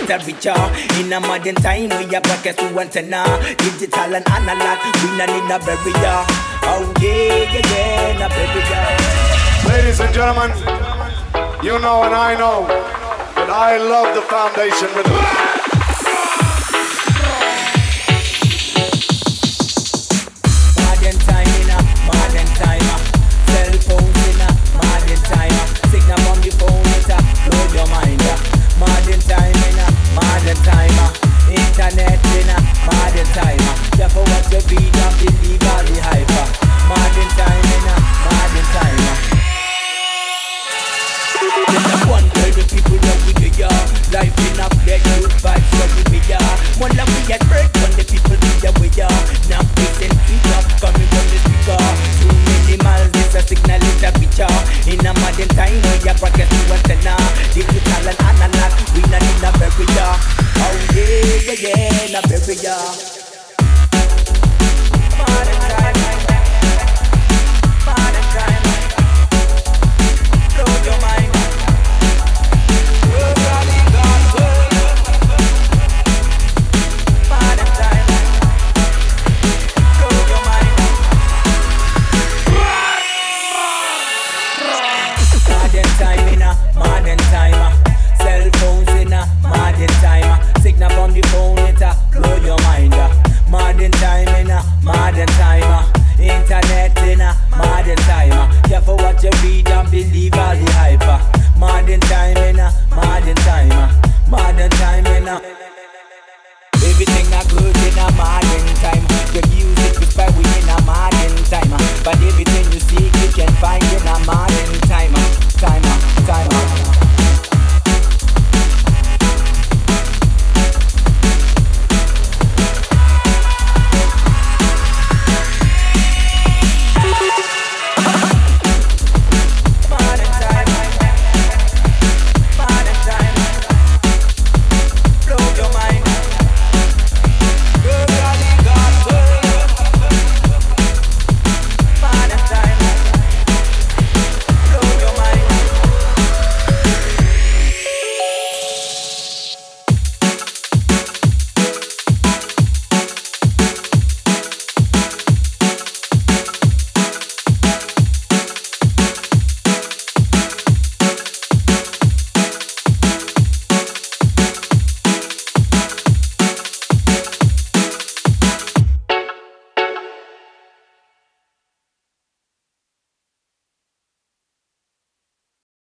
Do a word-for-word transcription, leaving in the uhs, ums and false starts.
little richer. In a modern time, we are broadcast to antenna. Digital and analog, we not need a barrier. Oh yeah, yeah, yeah, a barrier. Ladies and gentlemen, you know and I know that I love the Foundation Rhythm. Internet in a modern time. Therefore what you be not illegally hyper. Modern time in a modern time. There's a one girl the people that we do ya. Life in a play, good vibes what we be ya. One love we get break when the people be ya with ya. Now listen to up coming from the speaker. Too many miles, it's a signal, it's a picture. In a modern time we ya broadcast to antenna. Digital and analog, we not in a barrier. Oh yeah, yeah, yeah, na barrier.